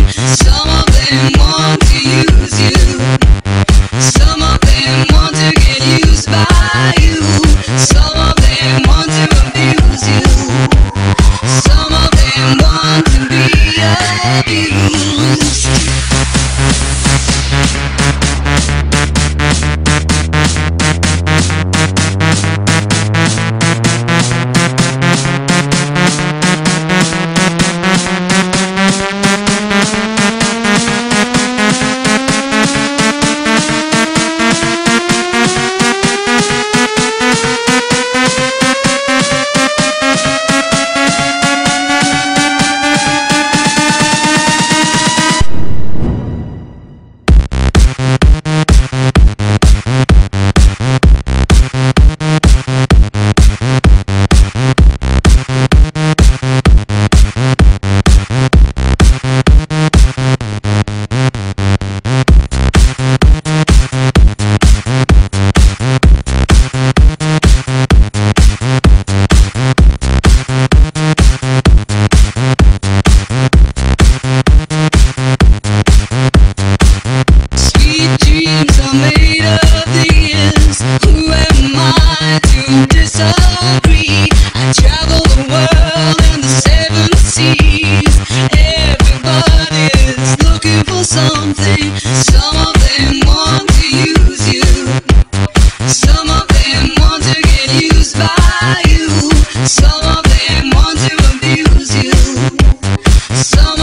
Some of them want to use you. Some of them want to get used by you. Some of them want to abuse you. Some of them want to be abused. Disagree. I travel the world and the seven seas. Everybody's looking for something. Some of them want to use you. Some of them want to get used by you. Some of them want to abuse you. Some